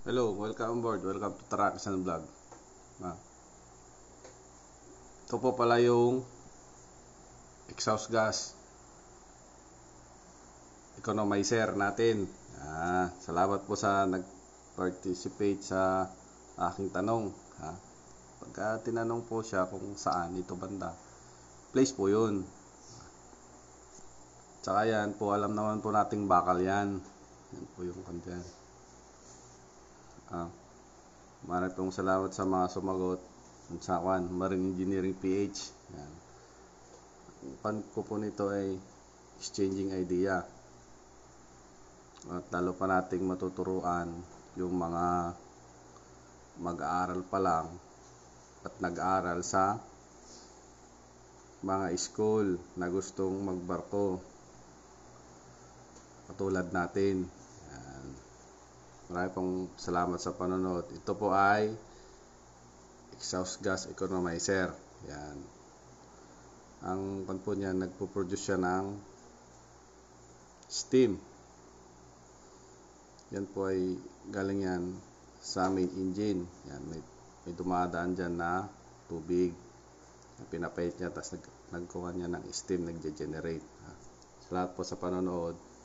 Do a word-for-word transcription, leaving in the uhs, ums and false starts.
Hello, welcome on board. Welcome to Tarakisan Vlog. Ah. Ito po pala yung exhaust gas economizer natin. Ah, salamat po sa nag-participate sa aking tanong. Ha? Pagka tinanong po siya kung saan ito banda, place po yun. Tsaka yan po, alam naman po nating bakal yan. Yan po yung kandiyan. Ah. Maraming pong salamat sa mga sumagot sa kwan, Marine Engineering P H. Yan. Ang pan ko po nito ay exchanging idea. At lalo pa nating matuturuan yung mga mag-aaral pa lang at nag-aaral sa mga school na gustong magbarko katulad natin. Yan. Maraming pong salamat sa panonood. Ito po ay exhaust gas economizer. Yan. Ang pan po niya, nagpo-produce siya ng steam. Yan po ay galing yan sa main engine. Yan, may, may dumadaan dyan na tubig. Pinapait niya, tapos nag, nagkuha niya ng steam, nagge-generate. Salamat po sa panonood.